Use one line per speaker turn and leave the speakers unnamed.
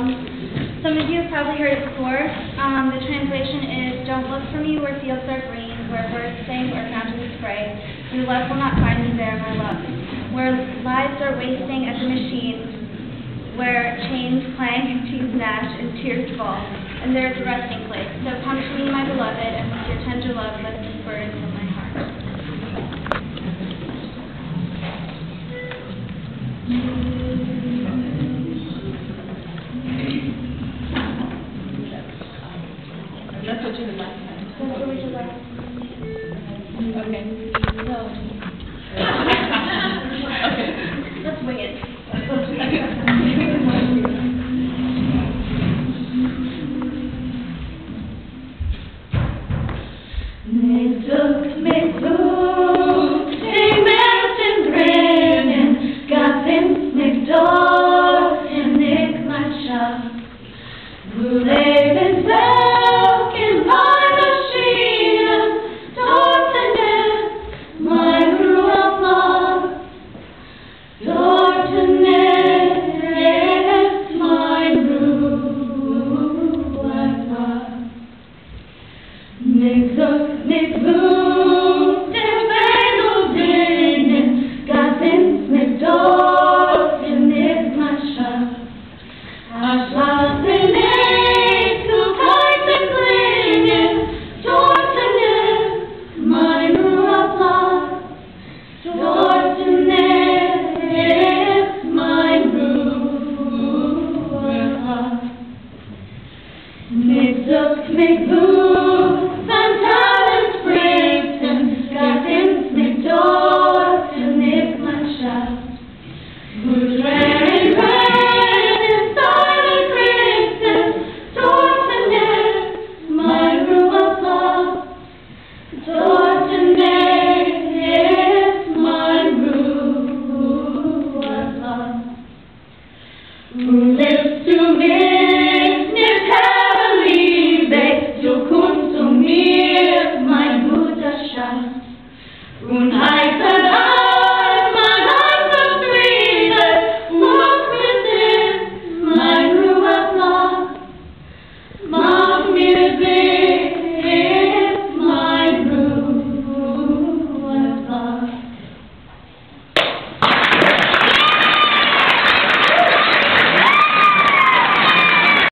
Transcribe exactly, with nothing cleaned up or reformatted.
song. Some of you have probably heard it before. Um, the translation is, "Don't look for me where fields are green, where birds sing or fountains spray. Your love will not find me there, my love. Where lives are wasting at the machines, where chains clang, teeth gnash, and tears fall, and there is a resting place. So come to me, my beloved, and with your tender love lift the burdens of my heart."
That's what you did last time.
That's what we did last time.
Okay.
So,
Okay.
let's wing it.
Mig dukt, mig dukt, ich melden drinnen, gab ins mig dort, in ich mein Schaff. Du lebens Werk in meiner Schiene, dort in es, mein Rue Platz. Dort in es, mein Rue Platz. Mig dukt, mig dukt, ich melden drinnen, gab ins mig dort, in ich mein Schaff. Ach, schlaf in ich, du kalten Klingen, dort in es, mein Rue Platz. Dort in es, mein Rue Platz. Mig dukt, mig dukt, van talent spreken, gaat ins mig dort, in ich mein Schaff. Gut rennen, rennen, in silent Christen, dort in es, mein Rue Platz. Dort in es, mein Rue Platz. Und lebst du mich mit heller Liebe, so kommst du mir, mein guter Schatz, und heißer